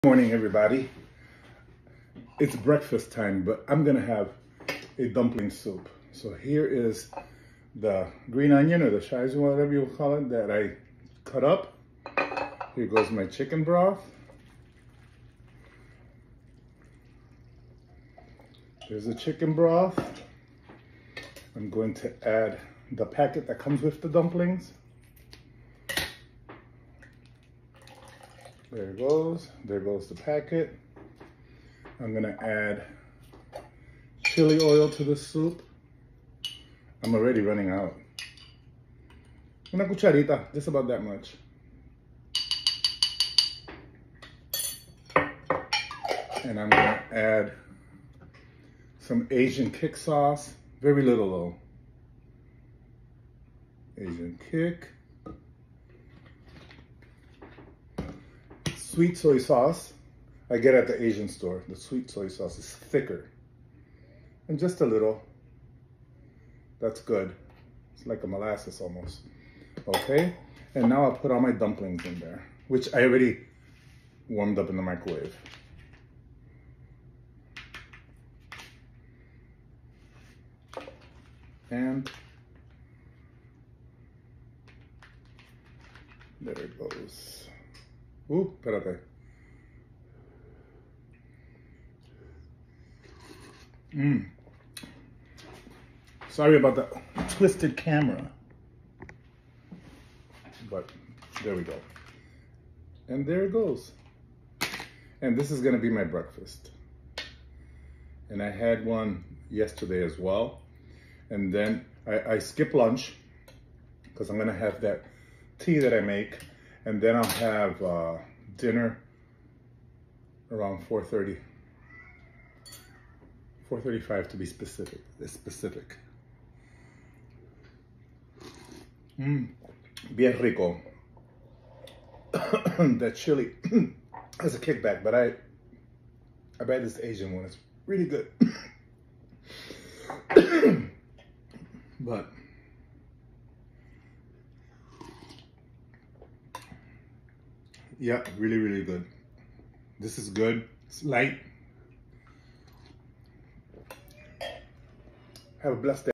Morning, everybody. It's breakfast time, but I'm gonna have a dumpling soup. So here is the green onion or the shizu, whatever you call it, that I cut up. Here goes my chicken broth. There's the chicken broth. I'm going to add the packet that comes with the dumplings. There it goes. There goes the packet. I'm gonna add chili oil to the soup. I'm already running out. Una cucharita, just about that much. And I'm gonna add some Asian kick sauce. Very little though. Asian kick. Sweet soy sauce I get at the Asian store. The sweet soy sauce is thicker. And just a little. That's good. It's like a molasses almost. Okay. And now I'll put all my dumplings in there, which I already warmed up in the microwave. And there it goes. Ooh, espérate. Sorry about the twisted camera. But there we go. And there it goes. And this is gonna be my breakfast. And I had one yesterday as well. And then I skip lunch because I'm gonna have that tea that I make. And then I'll have dinner around 4:30. 4:35 to be specific. Bien rico. That chili has a kickback, but I buy this Asian one. It's really good. But yeah, really good. This is good. It's light. Have a blessed day.